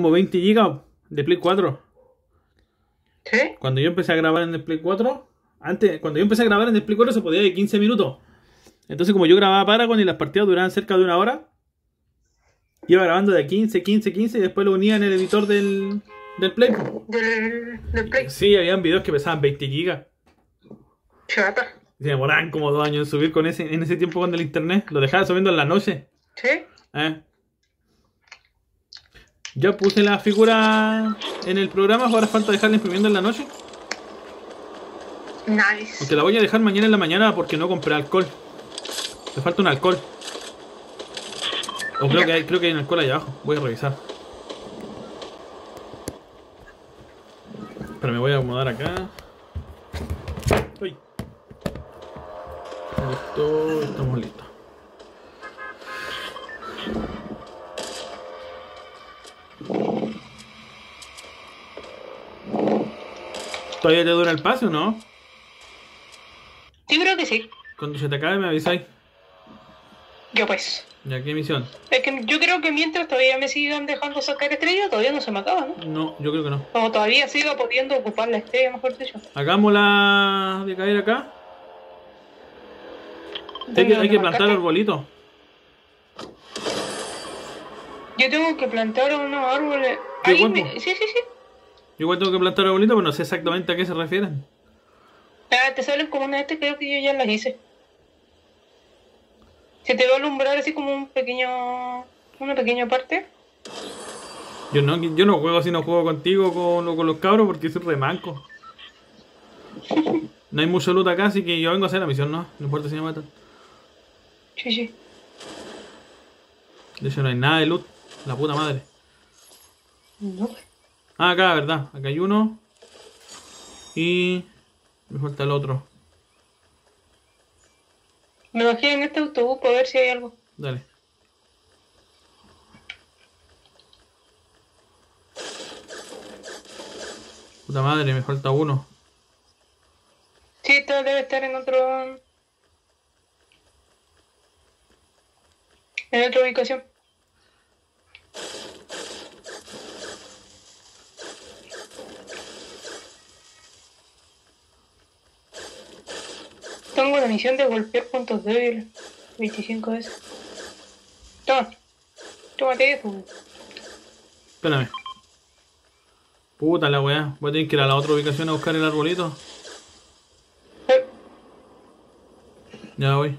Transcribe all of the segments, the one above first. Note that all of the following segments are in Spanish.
como 20 gigas de Play 4. ¿Sí? Cuando yo empecé a grabar en el Play 4, cuando yo empecé a grabar en el Play 4 se podía de 15 minutos. Entonces como yo grababa Paragon y las partidas duraban cerca de una hora, iba grabando de 15 y después lo unía en el editor del Play. Del Play. Sí, habían videos que pesaban 20 gigas. Chata. Y se demoraban como 2 años en subir en ese tiempo con el internet. Lo dejaba subiendo en la noche. ¿Sí? Ya puse la figura en el programa, ahora falta dejarla imprimiendo en la noche. Nice. Aunque la voy a dejar mañana en la mañana porque no compré alcohol. Me falta un alcohol. O creo que hay un alcohol allá abajo. Voy a revisar. Pero me voy a acomodar acá. Uy. Listo, estamos listos. ¿Todavía te dura el pase o no? Yo creo que sí. Cuando se te acabe me avisáis. Yo pues. ¿Ya qué misión? Es que yo creo que mientras todavía me sigan dejando sacar estrellas, todavía no se me acaba, ¿no? No, yo creo que no. Como todavía sigo pudiendo ocupar la estrella, mejor dicho. Hagámosla de caer acá. Hay que plantar arbolitos. Yo tengo que plantar unos árboles. ¿Qué Ahí guapo? sí. Yo igual tengo que plantar arbolitos, pero no sé exactamente a qué se refieren. Ah, te salen como una de estas, creo que yo ya las hice. Se te va a alumbrar así como una pequeña parte. Yo no juego si no juego contigo con los cabros porque soy re manco. No hay mucho loot acá, así que yo vengo a hacer la misión, ¿no? No importa si me matan. Sí. De hecho no hay nada de loot. La puta madre. No. Ah, acá, verdad. Acá hay uno. Y me falta el otro. Me bajé en este autobús para ver si hay algo. Dale. Puta madre, me falta uno. Sí, esto debe estar en otra ubicación. Tengo la misión de golpear puntos débiles. 25 veces. Tómate eso. Espérame. Puta la weá. Voy a tener que ir a la otra ubicación a buscar el arbolito. Ya voy.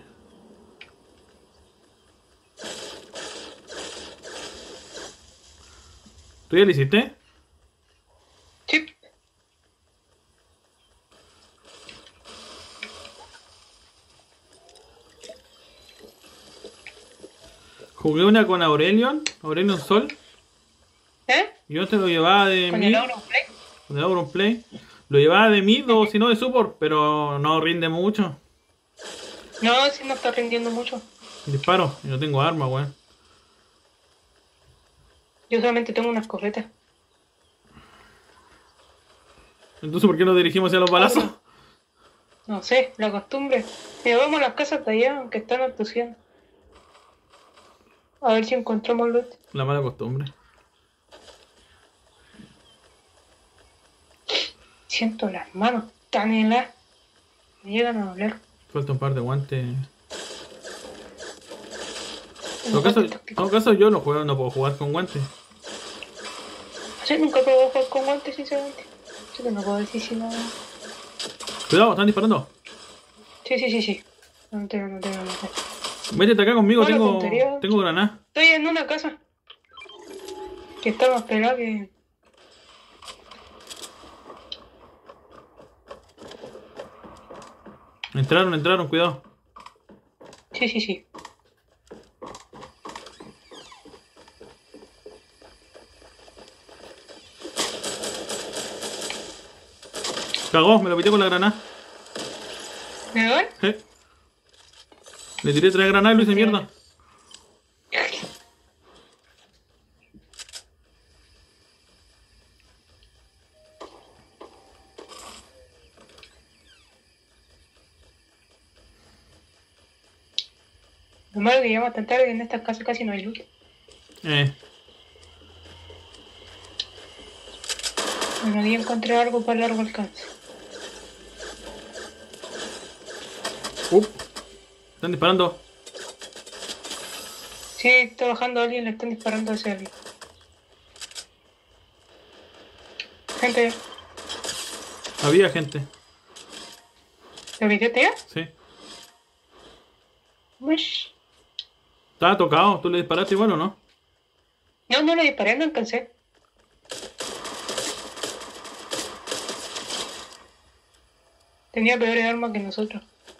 ¿Tú ya lo hiciste? Sí. Jugué una con Aurelion Sol. Yo te lo llevaba de ¿Con mid. el Auronplay? Con el Auronplay. Lo llevaba de mid o si no de support, pero no rinde mucho. No, si no está rindiendo mucho. Disparo, y no tengo arma, weón. Yo solamente tengo una escopeta. Entonces, ¿por qué nos dirigimos hacia los balazos? No sé, la costumbre. Mira, vamos a las casas de allá, aunque están atuciendo. A ver si encontramos loot. La mala costumbre. Siento las manos tan heladas. Me llegan a doler. Falta un par de guantes. En todo caso yo no puedo jugar con guantes. Sí, nunca probé jugar con guantes, sinceramente. Así que no puedo decir si no. Cuidado, están disparando. Sí. No tengo. Métete acá conmigo, Hola, tontería. tengo granada. Estoy en una casa. Que está más pegada que. Entraron, cuidado. Sí. Cagó, me lo pité con la granada. ¿Me doy? Le tiré 3 granadas y lo hice mierda. Lo malo que llama tan tarde y en estas casas casi no hay luz. Bueno, ahí encontré algo para largo alcance. Están disparando. Sí, está bajando alguien, le están disparando hacia alguien. Gente, Había gente. ¿lo viste ya? Sí. Uish. Estaba tocado. ¿Tú le disparaste igual o no? No, no le disparé, no alcancé. Tenía peores armas que nosotros.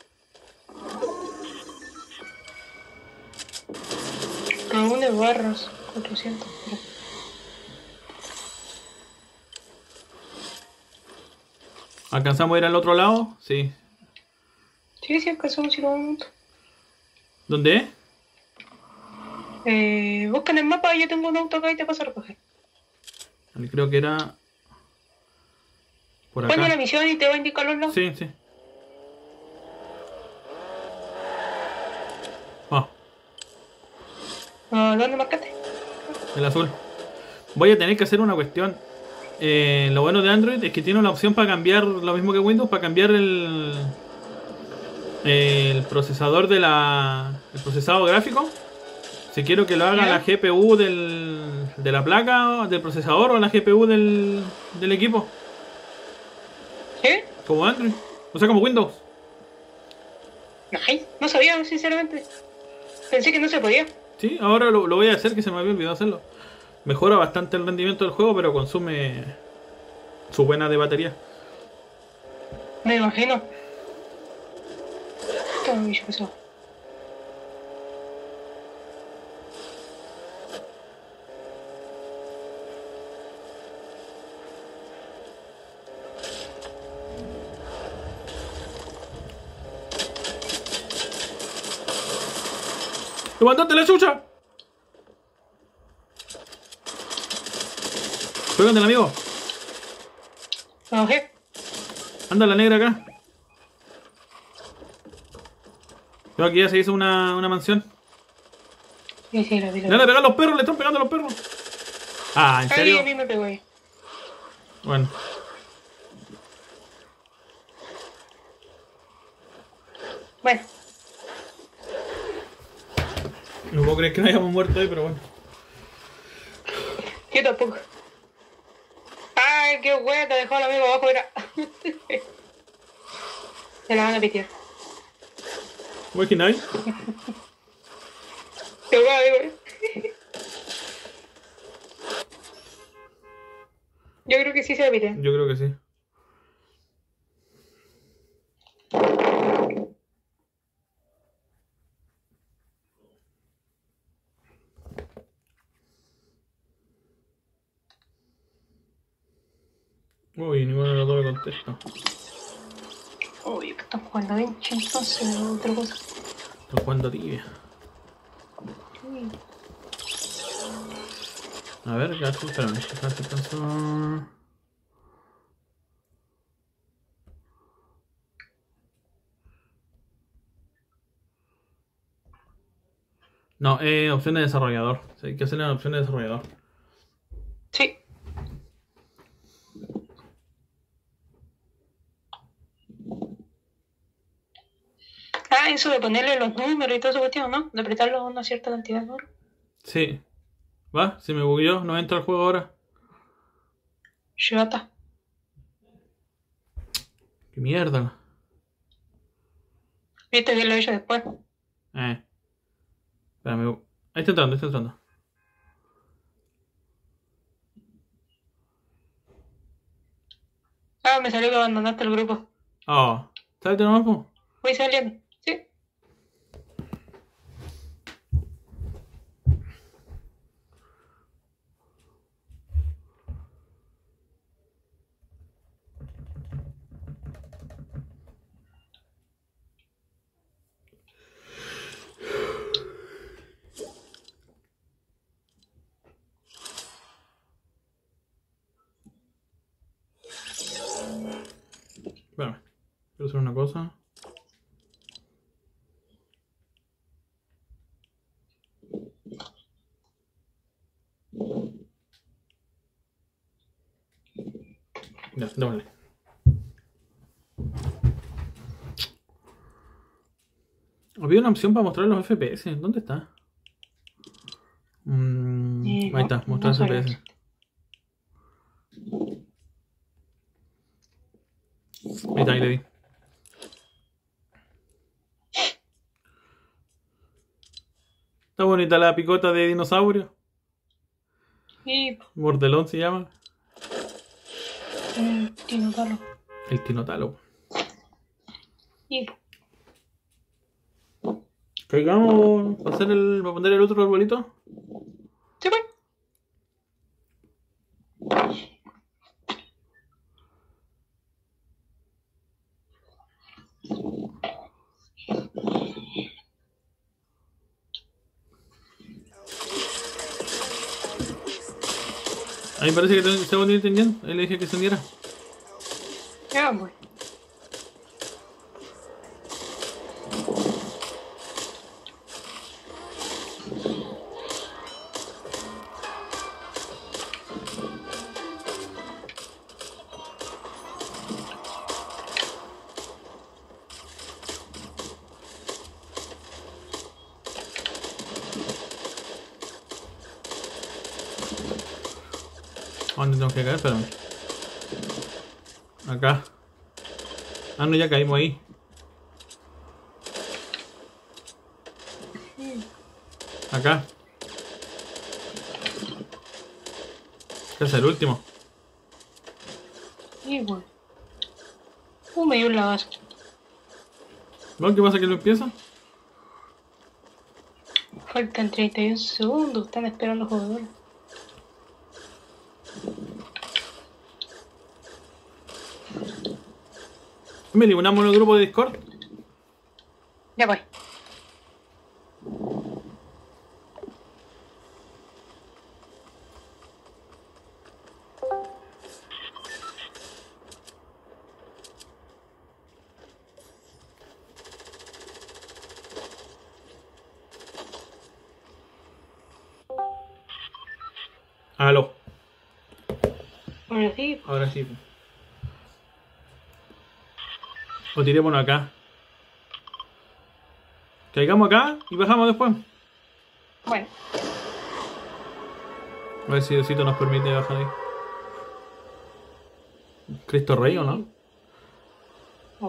Aún de barras, 400. ¿Alcanzamos a ir al otro lado? Sí. Sí, sí, alcanzamos 5 minutos. ¿Dónde es? Busca en el mapa, yo tengo un auto acá y te paso a recoger. Creo que era... por Pone la acá. misión y te va a indicar los lados. Sí, sí. Ah, ¿Dónde marcaste? el azul. Voy a tener que hacer una cuestión. Lo bueno de Android es que tiene una opción para cambiar, lo mismo que Windows, para cambiar el procesador el procesado gráfico. Si quiero que lo haga la GPU de la placa, del procesador, o la GPU del equipo. ¿Qué? Como Android. O sea, como Windows. Ay, no sabía, sinceramente. Pensé que no se podía. Sí, ahora lo voy a hacer, que se me había olvidado hacerlo. Mejora bastante el rendimiento del juego, pero consume su buena de batería. Me imagino. Todo bicho pesado. ¡Lo mandaste la chucha! Juegan del amigo. ¿Lo bajé? Anda la negra acá. Yo aquí ya se hizo una mansión. Sí, sí, lo vi. Le van a pegar los perros, le están pegando a los perros. Ah, ¿en Ay, serio? a mí me pegó ahí. Bueno. Bueno, No puedo creer que no hayamos muerto ahí, pero bueno. yo tampoco. Ay, qué hueá, te dejó el amigo abajo, mira. Se la van a pitear. ¿Qué hay? Qué hueá, amigo. Yo creo que sí se la pitean. Yo creo que sí. Uy, ninguno de los dos me contesta. Uy, que están jugando bench, entonces, otra cosa. Están jugando tibia. Uy. A ver, gato, espérame. Déjate alcanzo. No, opción de desarrollador. Sí, hay que hacerle la opción de desarrollador. Sí. Ah, eso de ponerle los números y todo eso cuestión, ¿no? De apretarlo a una cierta cantidad de números. Sí. ¿Va? Se me bugueó, no entra al juego ahora. Shibata. Qué mierda. Viste que lo he hecho después. Espérame. Ahí está entrando, está entrando. Ah, me salió que abandonaste el grupo. Oh. ¿Sabes de nuevo? Voy saliendo. Sí. Espérame. Quiero hacer una cosa. Ya, démosle. Había una opción para mostrar los FPS. ¿Dónde está? Ahí No, está, mostrar no sale. FPS. Ahí está, ahí le di. Está bonita la picota de dinosaurio. Y Mordelón se llama. Tinotalo. El Tinotalo. Y Caigamos para para poner el otro arbolito. se fue. A mí me parece que se va a entendiendo. Ahí le dije que se uniera. Ya, pues. ¿A dónde tengo que caer? Espérame. Acá. Ah, no, ya caímos ahí. Acá. Este es el último. Y bueno. Me dio un lagazo. ¿No? ¿Qué pasa que lo empieza? Faltan 31 segundos. Están esperando jugadores. Me eliminamos en el grupo de Discord. Ya voy. Aló. Ahora sí. Ahora sí. O tirémonos acá. Caigamos acá y bajamos después. Bueno. A ver si Diosito nos permite bajar ahí. ¿Cristo Rey o no? Ok.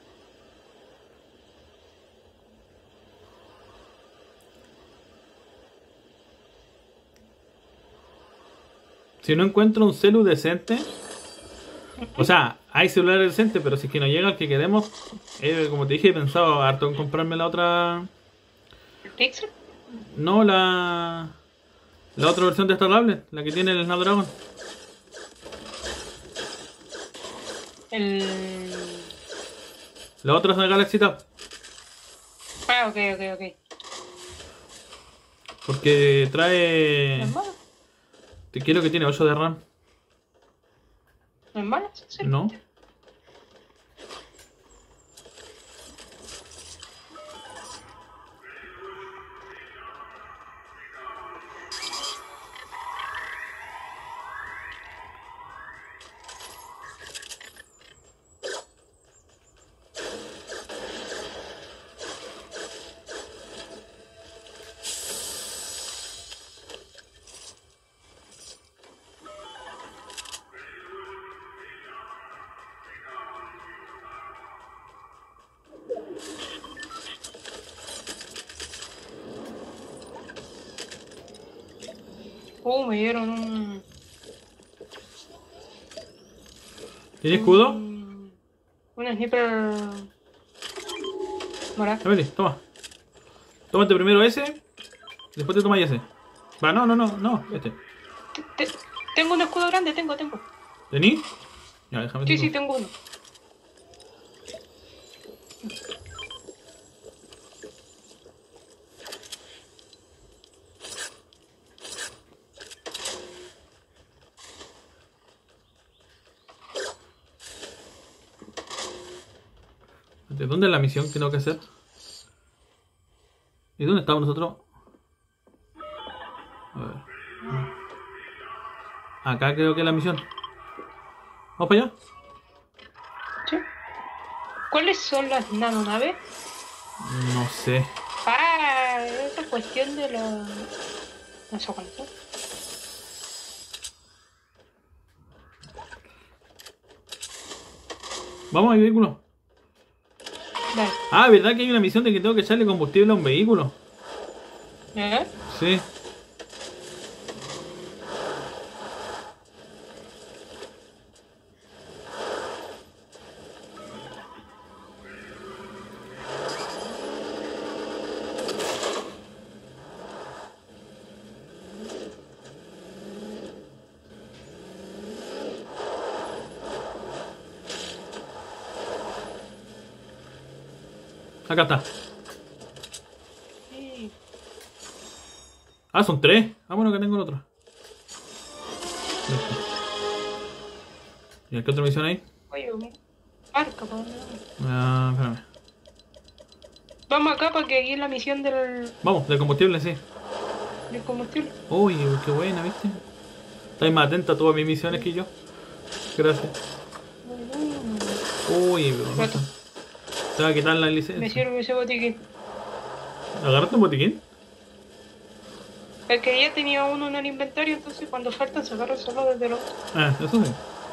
Si no encuentro un celu decente. O sea, hay celulares decentes, pero si es que no llega el que queremos. Como te dije, he pensado harto en comprarme la otra. ¿El Pixel? No, la otra versión de esta tablet, la que tiene el Snapdragon. La otra es la Galaxy Tab. Ah, ok. Porque trae. ¿No es malo? Te quiero que tiene 8 de RAM. ¿No es malo? Sí. No. Me dieron un... ¿Tiene escudo? Un sniper... Morado. Emily, toma. Tómate primero ese. Después te tomas ese. Va, no, este. Tengo un escudo grande, tengo. ¿Tení? Ya, déjame. Sí, tengo uno. ¿De dónde es la misión que tengo que hacer? ¿Y dónde estamos nosotros? A ver. Acá creo que es la misión. ¿Vamos para allá? Sí. ¿Cuáles son las nanonaves? No sé. Ah, esa cuestión de la... No sé cuánto. Vamos al vehículo. Dale. Ah, ¿verdad que hay una misión de que tengo que echarle combustible a un vehículo? ¿Eh? Sí. Acá está. Sí. Ah, son 3. Ah, bueno, acá tengo el otro. Listo. ¿Y qué otra misión hay? Oye, marca, ¿para dónde vamos? Ah, espérame. Vamos acá para que aquí la misión Vamos, del combustible, sí. del combustible. Uy, qué buena, ¿viste? Estás más atenta a todas mis misiones que yo. Gracias. Uy, pero no sé. Te va a quitar la Me licencia. sirve ese botiquín. ¿Agarraste un botiquín? Es que ya tenía uno en el inventario, entonces cuando faltan se agarran solo desde el otro. Ah, eso sí.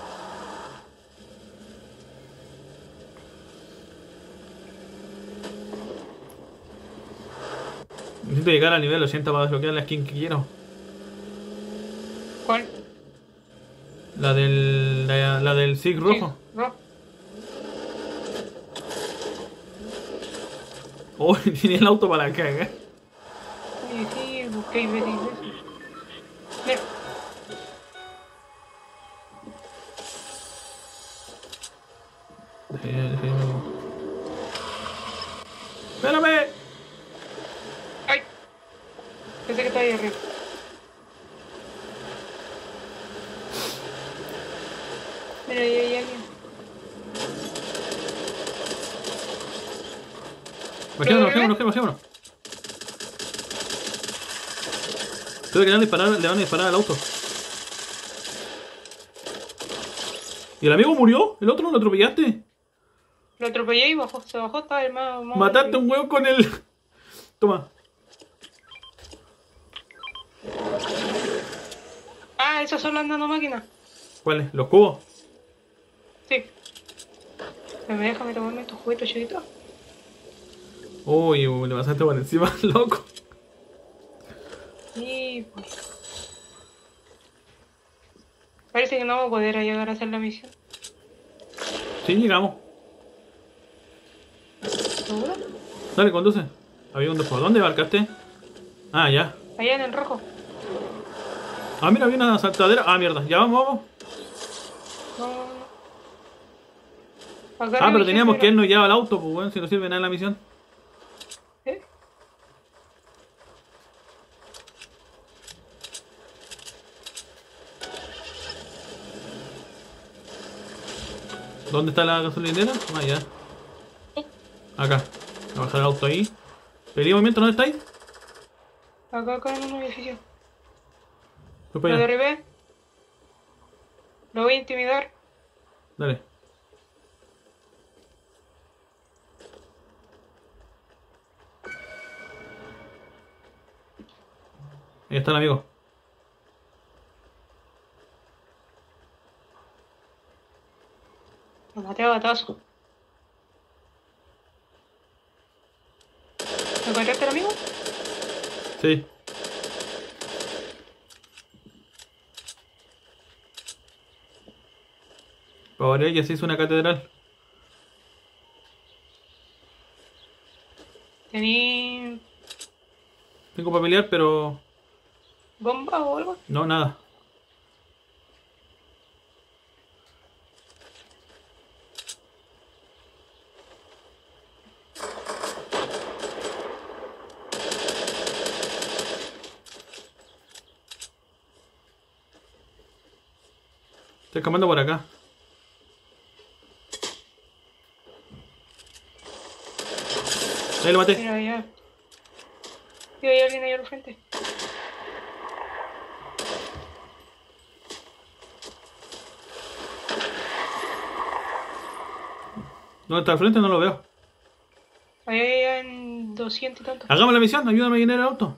Necesito llegar al nivel 80 para desbloquear la skin que quiero. ¿Cuál? La del SIG rojo. Sí, rojo. Oh, tiene el auto para la caga. Sí, sí, busqué y veces. Mira, ¡Espérame! ay, pensé que estaba ahí arriba. Mira, ahí hay alguien. Bajémonos. Creo que le van a disparar al auto. ¿Y el amigo murió? ¿El otro lo atropellaste? Lo atropellé y bajó, se bajó, estaba el más... Mataste a un huevo con el... Toma. Ah, esas son las nanomáquinas. ¿Cuáles? ¿Los cubos? Sí. ¿Me déjame tomarme estos juguetes chiquitos? Uy, le pasaste por encima, loco. Sí, pues. Parece que no vamos a poder llegar a hacer la misión. Sí, llegamos. ¿Seguro? Dale, conduce. Había un después. ¿Dónde embarcaste? Ah, ya. Allá en el rojo. Ah, mira, había una saltadera. Ah, mierda. Ya vamos. No, no, no. Acá Ah, la pero misión teníamos que era- irnos ya al auto, pues bueno, si no sirve nada en la misión. ¿Eh? ¿Dónde está la gasolinera? Ah, ya. Acá. Voy a bajar el auto ahí. ¿Pedí movimiento? ¿Dónde estáis? Acá en un edificio. Voy Lo para allá. derribé. Lo voy a intimidar. Dale. Ahí está el amigo. Lo maté a batazo. ¿Me encontraste el amigo? Sí. Para variar, ya se hizo una catedral. ¿Tení Tengo para pelear, pero... bomba o algo? No, nada. Estoy escapando por acá. Ahí lo maté. Mira, allá. Y hay alguien ahí al frente. ¿Dónde está al frente? No lo veo. Allá en 200 y tanto. Hagamos la misión, ayúdame a llenar el auto.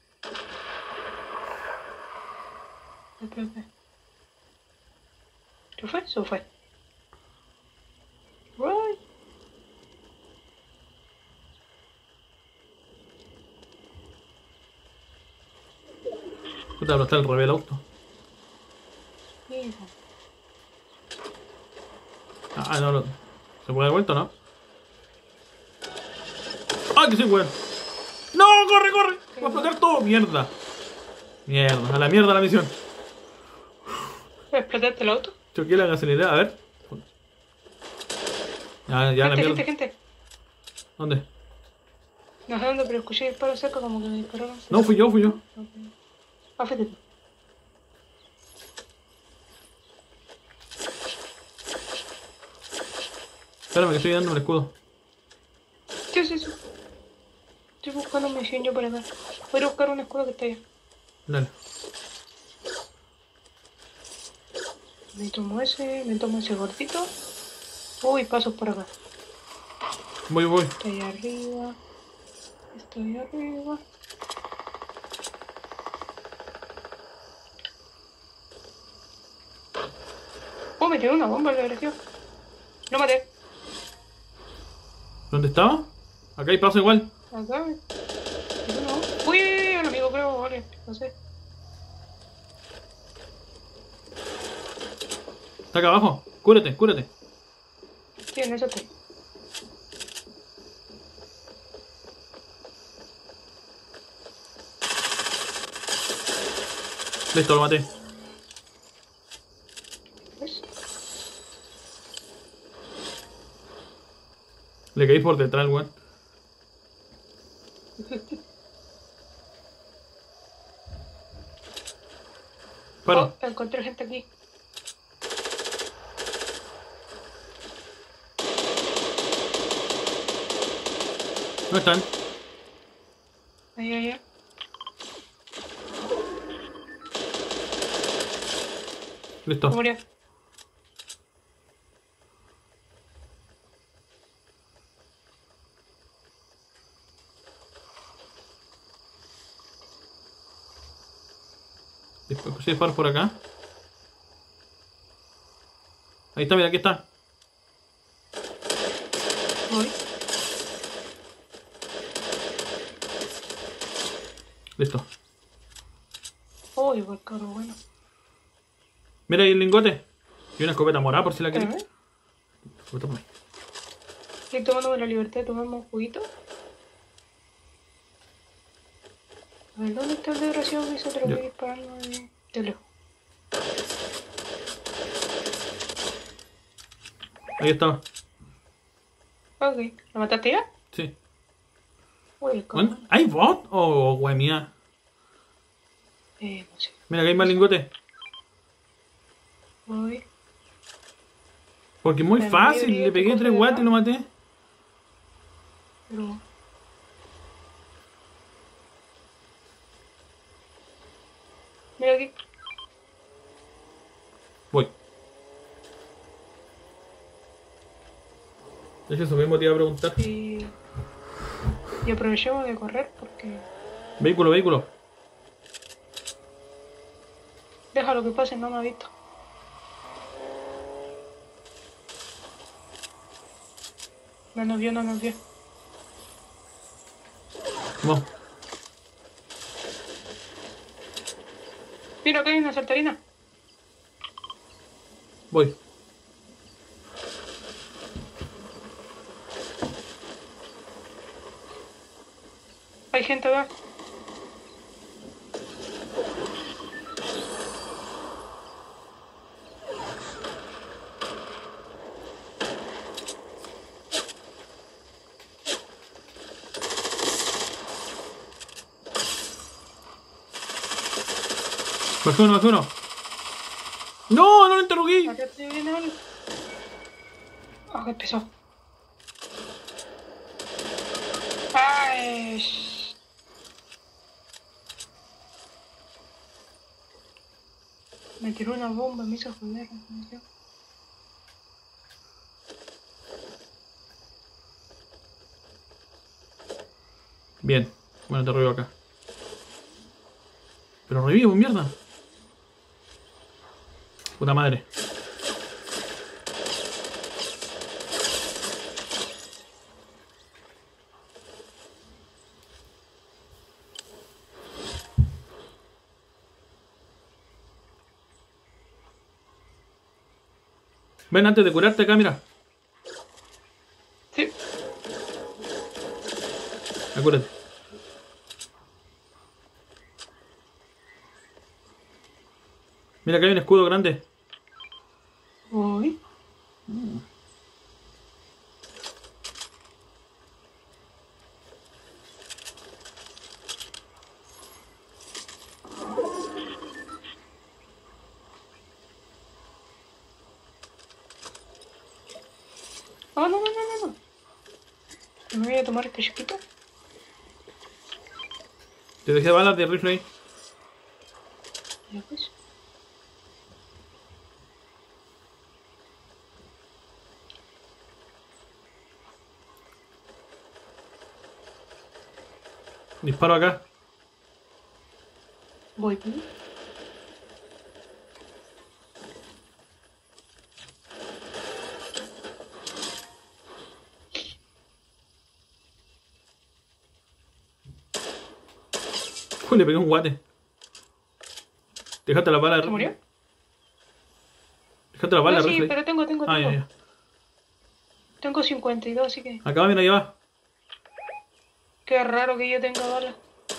Espera. ¿Se fue? Se fue. Right. Puta, pero está al revés el auto. Hijo. Ah, no, no. ¿Se puede dar vuelta o no? ¡Ah, que soy weón! ¡No! ¡Corre, corre! ¡Va a explotar todo! ¡Mierda! Mierda, a la mierda la misión. ¿Explotaste el auto? Choqué la gasolinera, a ver. Ya la mierda. Gente. ¿Dónde? No sé dónde, pero escuché disparos cerca como que me dispararon. No, fui yo. Okay. Ah, fuiste tú. Espérame que estoy dando el escudo. Sí. Estoy buscando misión yo por acá. Voy a buscar un escudo que está allá. Dale. Me tomo ese gordito. Uy, pasos por acá. Voy. Estoy arriba. Oh, me tiró una bomba, le agradeció. Lo maté. ¿Dónde estaba? Acá hay paso igual. Acá. No. Uy, el amigo creo, vale. No sé. Está acá abajo. Cúrate. Sí, en eso estoy. Listo, lo maté. ¿Ves? Le caí por detrás, weón. Paro. Oh, encontré gente aquí. ¿Dónde están? Allá. Listo. Murió. Escuché disparos por acá. Ahí está, mira, aquí está. Voy. Listo. Oh, igual carro, bueno. Mira ahí el lingote. Y una escopeta morada por si la querés. Espérame. Escopeta morada. Estoy tomándome la libertad de tomarme un juguito. A ver, ¿dónde está el desgraciado que se te lo Ya. voy disparando de lejos? Ahí estaba. Ok, ¿lo mataste ya? Sí. Uy, el cabrón. ¿Dónde? ¿Hay bot? Oh, wey mía. No sé. Mira, que hay más lingotes. Voy. Porque es muy La fácil. mayoría Le pegué que 3 coge guates acá. y lo maté. Pero... Mira aquí. Voy. Es eso mismo te iba a preguntar. Y aprovechemos de correr porque... Vehículo. Déjalo que pase, no me ha visto. No nos vio. Vamos. Mira, acá hay una saltarina. Voy. Hay gente acá. Bajé uno. No lo interrumpí. Acá te viene algo. Ah, qué pesado. Ay. Me tiró una bomba, me hizo joder. Bien. Bueno, te revivo acá. Pero revivo, mierda. Puta madre. Ven antes de curarte acá, mira. Sí. Acuérdate. Mira que hay un escudo grande. Uy. Oh, no, no, no, no, no. Me voy a tomar este chiquito. Te dejé balas de rifle ahí. Ya pues. Disparo acá. Voy. Uy, le pegué un guate. Dejaste la bala de ¿Se rifle. murió? Dejaste la bala No, de sí, rifle. pero tengo. Ah, ya, ya. Tengo 52, así que... Acá, mira, ya va. Qué raro que yo tenga balas.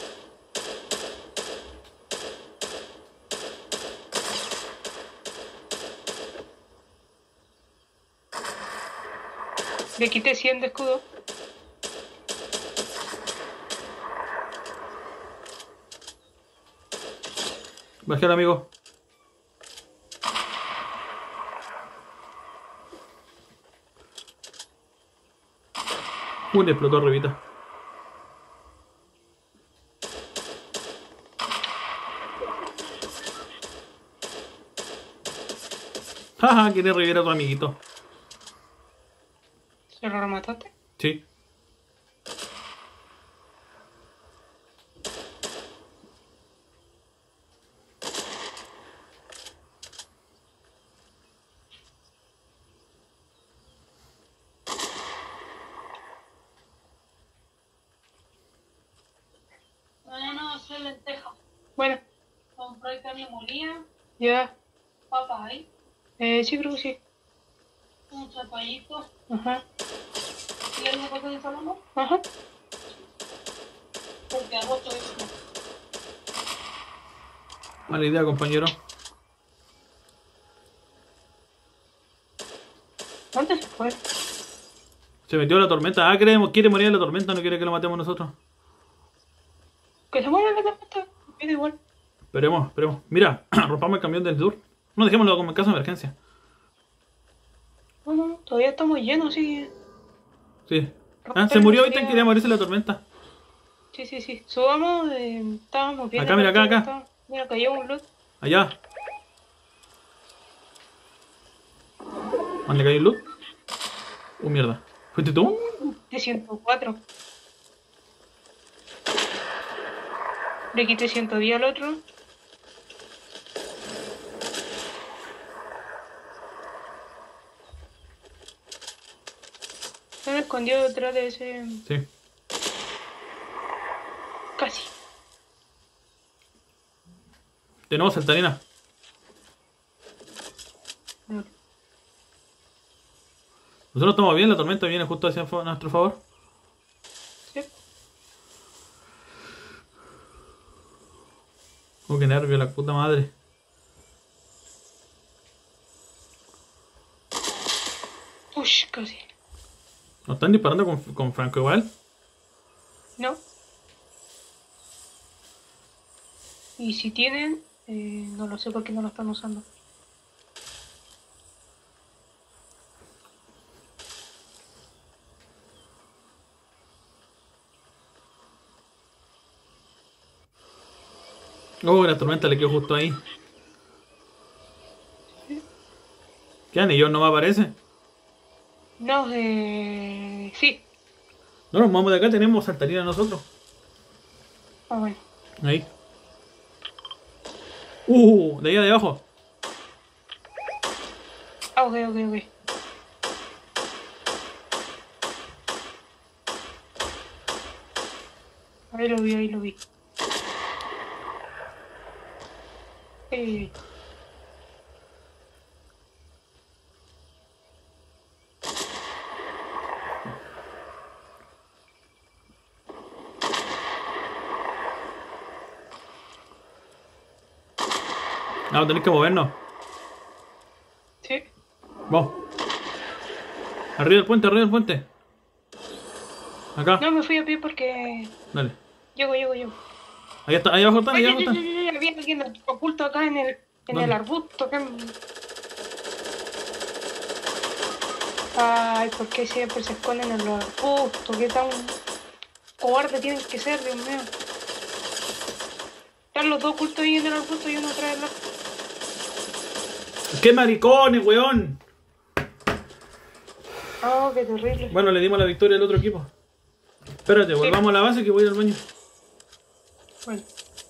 Le quité 100 de escudo. Bajé al amigo. Uy, le explotó arribita. Jaja, quiere revivir a tu amiguito. ¿Se lo remataste? Sí. Mañana va a hacer lentejas. Bueno, Compré carne molida, ya. papas ahí, Sí, creo que sí. un zapallito Ajá. y algo para hacer ensalada, Ajá. porque arroz todo eso. Mala idea, compañero. ¿Dónde se fue? Se metió la tormenta. Ah, quiere morir en la tormenta, no quiere que lo matemos nosotros. Que se muera la tormenta. Me da igual. Esperemos, esperemos. Mira, rompamos el camión del sur. No, dejémoslo como en caso de emergencia. No, no, no. Todavía estamos llenos, así que... Sí. Ah, se murió, viste, quería morirse en la tormenta. Sí, sí, sí. Subamos, estábamos bien. Acá, mira, acá, acá. Mira, cayó un loot. Allá. ¿Dónde cayó el loot? Mierda. ¿Fuiste tú? De 104. Le quité 110 al otro. Se me escondió detrás de ese... Sí. Casi. De nuevo, saltarina. Nosotros estamos bien, la tormenta viene justo hacia nuestro favor. Sí. Oh, qué nervio, la puta madre. Ush, casi. ¿Nos están disparando con Franco igual? No. Y si tienen, no lo sé por qué no lo están usando. Oh, la tormenta le quedó justo ahí. ¿Qué anillo no me aparece? No, sí. No nos vamos de acá, tenemos saltarina nosotros. Ah, bueno. Ahí. De ahí de abajo. Ah, ok, ok, ok. Ahí lo vi, ahí lo vi. Eh, No, tenéis que movernos. sí. Vamos. Arriba del puente, arriba del puente. Acá. No, me fui a pie porque... Dale. Llego, llego, llego. Ahí está, ahí abajo están, ahí Ay, abajo ay, ay, están. ay, ay, había alguien oculto acá en el ¿Dónde? arbusto. Ay, ¿por qué siempre se esconden en los arbustos? ¿Qué tan cobarde tienen que ser, Dios mío? Están los dos ocultos ahí en el arbusto y uno atrás del otro. ¡Qué maricones, weón! Oh, qué terrible. Bueno, le dimos la victoria al otro equipo. Espérate, volvamos a la base que voy al baño. Bueno.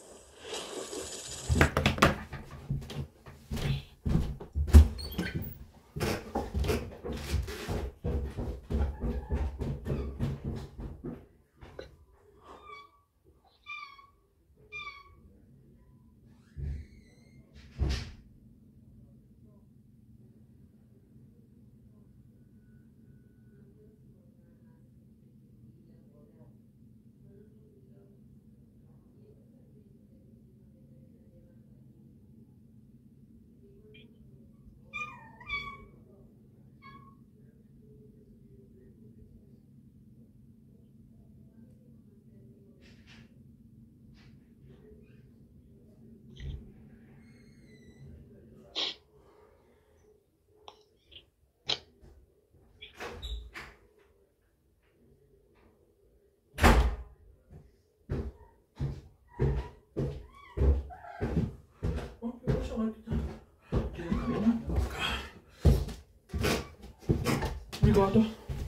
Mi gato.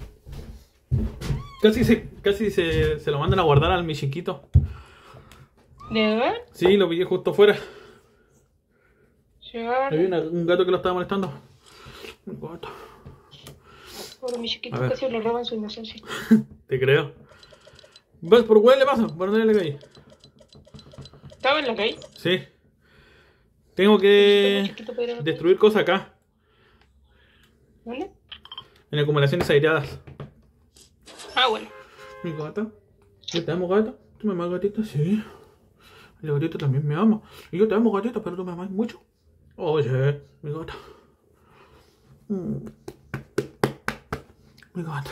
Casi se lo mandan a guardar al mi chiquito. ¿De verdad? Sí, lo pillé justo afuera. Llegar. Había un gato que lo estaba molestando. Mi gato. Por mi chiquito A ver. casi le roban su inocencia. Te creo. ¿Ves por cuál le pasa? ¿Por dónde le caí? ¿Estaba en la calle? Sí. Tengo Muy que chiquito para ir a la calle. destruir cosas acá. ¿Dónde? En acumulaciones aireadas. Ah, bueno. Mi gata. ¿Yo te amo, gata? ¿Tú me amas, gatita? Sí. La gatita también me ama. Y yo te amo, gatita, pero tú me amas mucho. Oye, mi gata. Mi gata.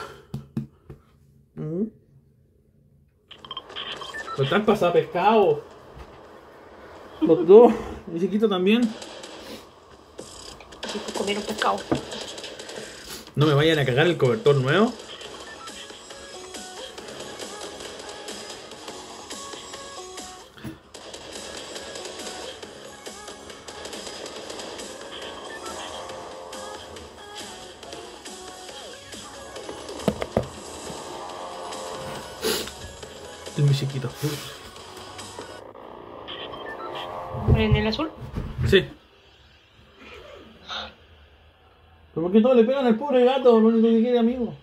Lo están pasando pescado. Los dos. Mi chiquito también. Así que comieron pescado. No me vayan a cagar el cobertor nuevo. El mi chiquito. ¿En el azul? Sí. ¿Pero por qué todos le pegan al pobre gato? Lo único que quiere, amigo.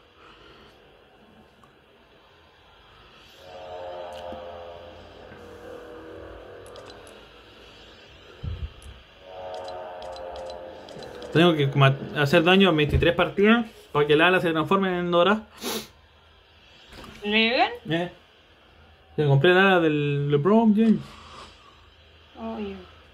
Tengo que hacer daño a 23 partidas para que el ala se transforme en Dora. ¿Legal? Le compré el ala del LeBron James. Oye.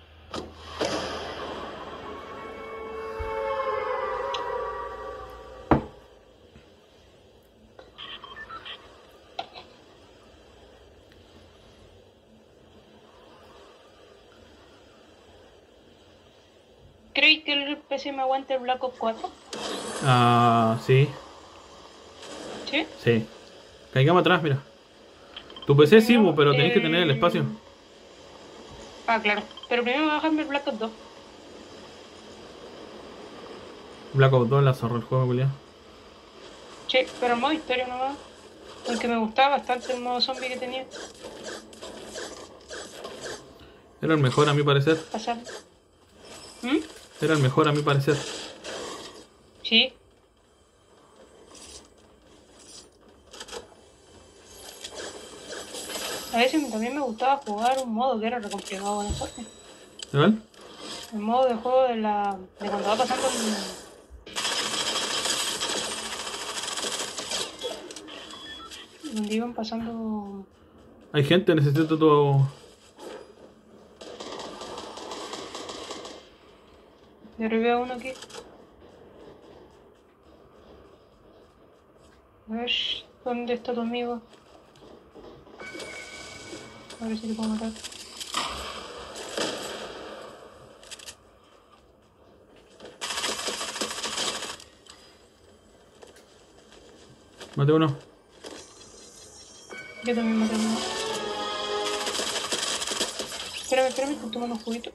¿Crees que el PC me aguante el Black Ops 4? Ah, sí. ¿Sí? Sí. Caigamos atrás, mira. Tu PC sí, pero tenés que tener el espacio. Ah, claro. Pero primero bajarme el Black Ops 2. Black Ops 2 la zorra el juego, Julián. Sí, pero el modo historia nomás. Porque me gustaba bastante el modo zombie que tenía. Era el mejor a mi parecer. pasar. ¿Mm? Era el mejor a mi parecer. Sí. A veces también me gustaba jugar un modo que era re complicado en el Fortnite. ¿Igual? El modo de juego de cuando va pasando donde iban pasando. Hay gente, necesito tu... De arriba uno aquí. A ver, ¿dónde está tu amigo? A ver si le puedo matar. Mate uno. Yo también maté a uno. Espérame, que tomo unos juguitos.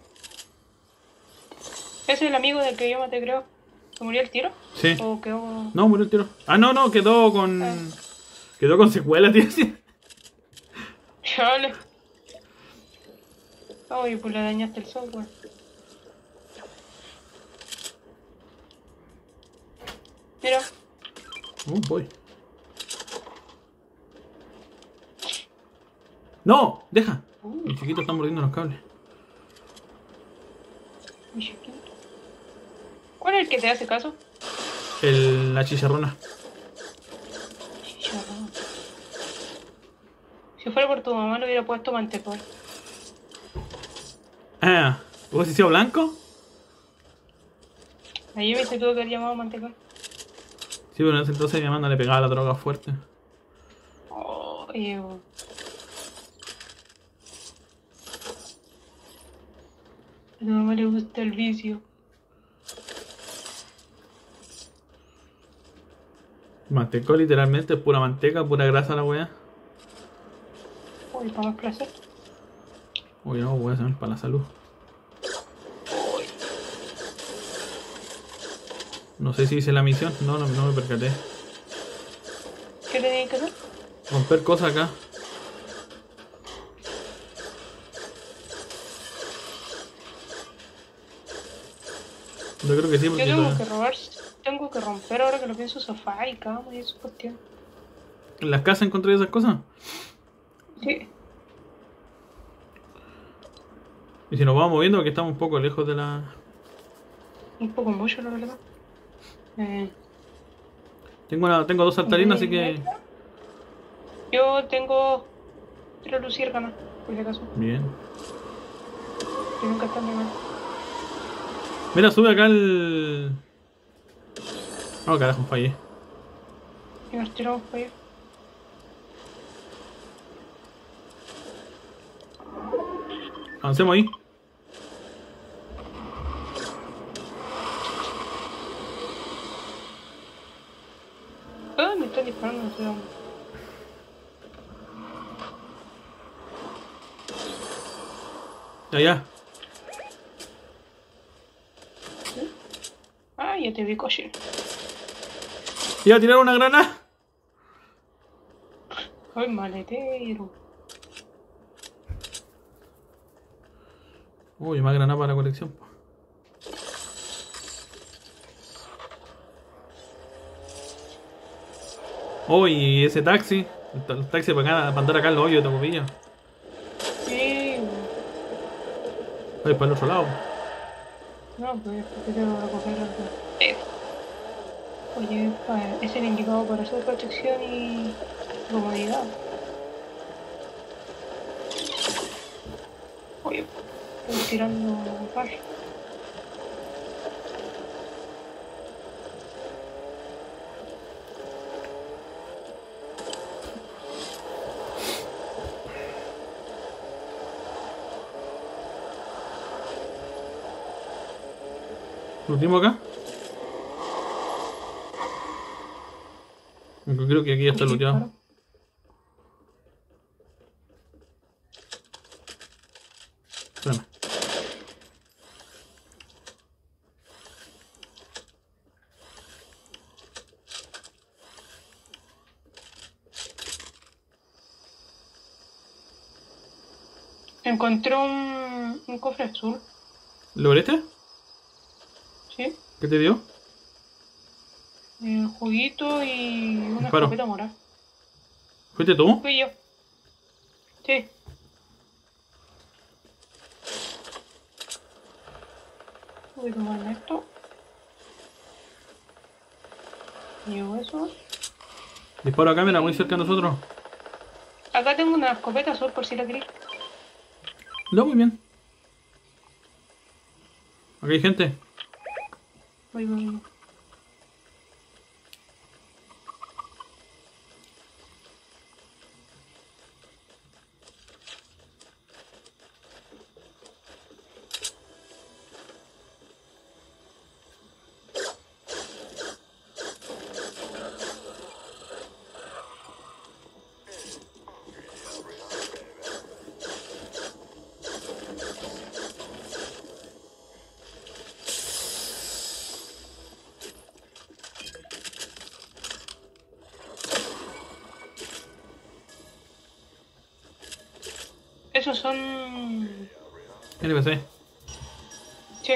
Ese es el amigo del que yo maté, creo. ¿Se murió el tiro? Sí. ¿O quedó...? No, murió el tiro. Ah, no, quedó con... Ah. Quedó con secuela, tío. Chale. Ay, pues le dañaste el software. Mira, Voy. ¡No! ¡Deja! Mis chiquitos están mordiendo los cables. mi chiquito. ¿Cuál es el que te hace caso? La chicharrona. Chicharrón. Si fuera por tu mamá le hubiera puesto mantecol. Ah, ¿vos has sido blanco? Ahí me se tuvo que haber llamado mantecol. Sí, pero en ese entonces mi mamá no le pegaba la droga fuerte. Oye, weón. A tu mamá le gusta el vicio. Mantecó literalmente, pura manteca, pura grasa la weá. Uy, para más placer. Uy, no, weá, se me es para la salud. No sé si hice la misión, no me percaté. ¿Qué tenías que hacer? Romper cosas acá. Yo creo que sí, Yo porque tengo que romper ahora que lo pienso sofá y cama y eso cuestión. en las casas encontré esas cosas. Sí. Y si nos vamos moviendo, porque estamos un poco lejos de la... Un poco mucho, la verdad. Tengo dos saltarinas, así que... Yo tengo 3 luciérnagas, por si acaso. Bien. Que nunca están de más. Mira, sube acá el... Oh, carajo, fallé. Y nos tiramos para allá. Avancemos ahí. Ah, me están disparando, no sé dónde. Allá. Ah, ya te vi, coche. Iba a tirar una granada. Ay, maletero. Uy, más granada para la colección. Uy, ese taxi. El taxi para acá, para andar acá en los hoyos de Tocopilla. Sí. Voy para el otro lado. No, pues porque tengo que coger algo. Oye, es el indicado para hacer protección y comodidad. Oye, estoy tirando par. ¿Lo último acá? Creo que aquí ya está looteado. Espérame. Encontré Un cofre azul. ¿Lo abriste? ¿Sí? ¿Qué te dio? El juguito y una Disparo. escopeta morada. ¿Fuiste tú? Fui yo. Sí. Voy a tomar esto. Llevo eso. Disparo a cámara, muy cerca de nosotros. Acá tengo una escopeta azul por si la queréis. No, muy bien. Aquí hay gente. Voy. Esos son... NPC. Sí.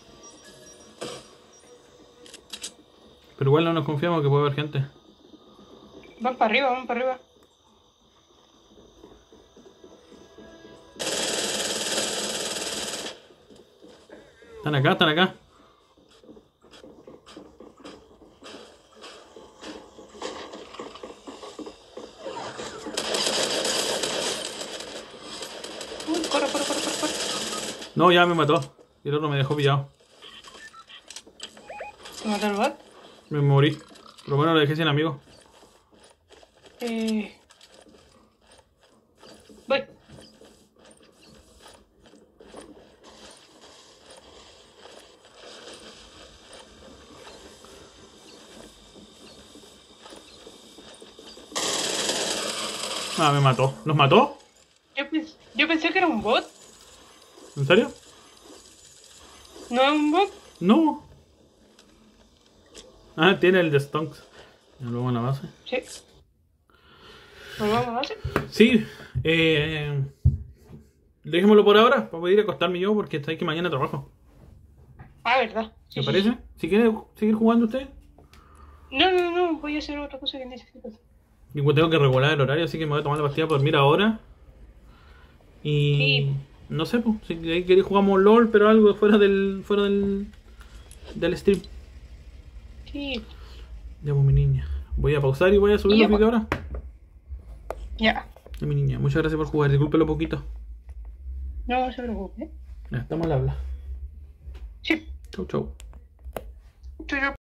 Pero igual no nos confiamos que puede haber gente. Van para arriba, van para arriba. Están acá, están acá. Corre. No, ya me mató. Y el otro me dejó pillado. ¿Se mató el bot? Me morí. Pero bueno, lo dejé sin amigo. Voy. Ah, me mató. ¿Nos mató? Yo pensé que era un bot. ¿En serio? ¿No es un bot? No. Ah, tiene el de Stonks. Ya luego en la base. Sí. ¿Volvamos a base? Sí. Dejémoslo por ahora. Para poder ir a acostarme yo porque está que mañana trabajo. Ah, verdad. Sí, ¿Te sí, parece? sí. Si quiere seguir jugando usted. No. Voy a hacer otra cosa que necesito. Y pues tengo que regular el horario, así que me voy a tomar la pastilla para dormir ahora. Y... Sí. No sé, pues, si queréis jugamos LOL, pero algo fuera del del stream. Sí. Ya, pues, mi niña. Voy a pausar y voy a subir Ya, los videos ahora. Ya. Ya, mi niña, muchas gracias por jugar. Discúlpelo poquito. No se preocupe. Ya, estamos al habla. Sí. Chau, chau. Yo